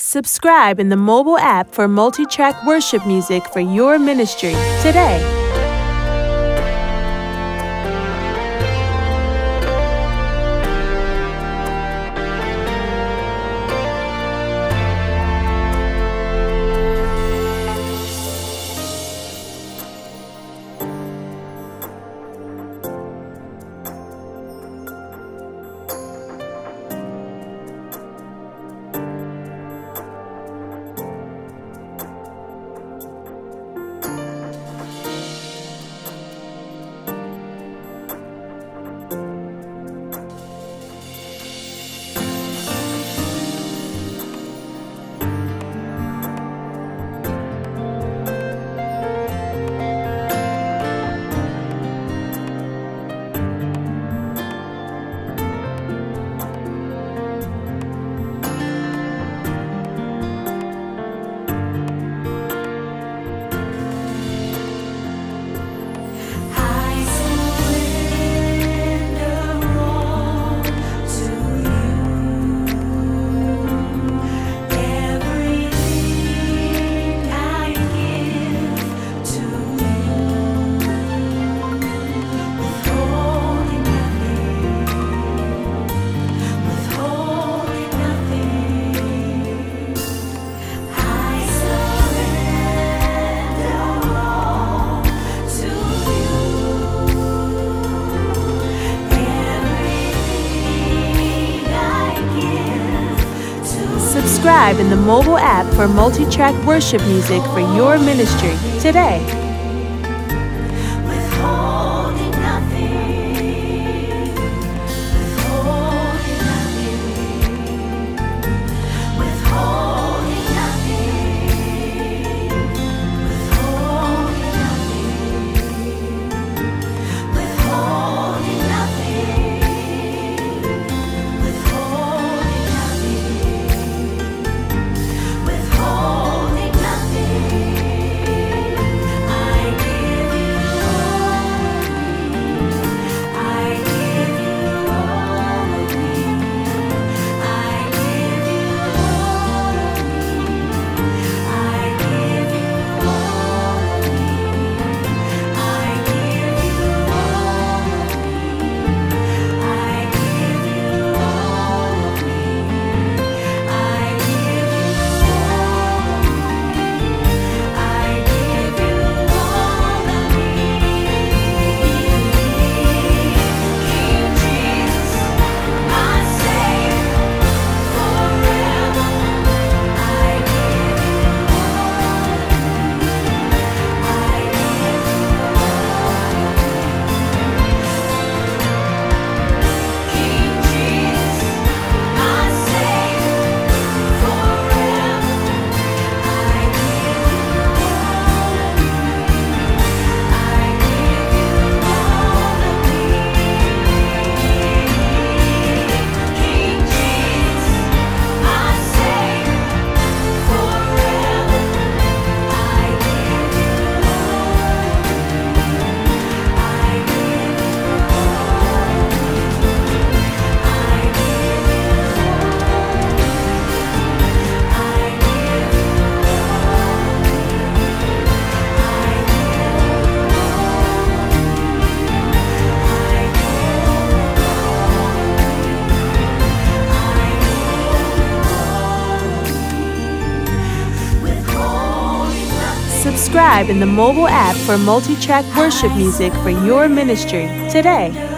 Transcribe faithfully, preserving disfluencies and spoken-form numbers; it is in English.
Subscribe in the mobile app for multi-track worship music for your ministry today. Subscribe in the mobile app for multi-track worship music for your ministry today. Withholding nothing, withholding nothing, withholding nothing, withholding nothing, withholding nothing, withholding Subscribe in the mobile app for multi-track worship music for your ministry today.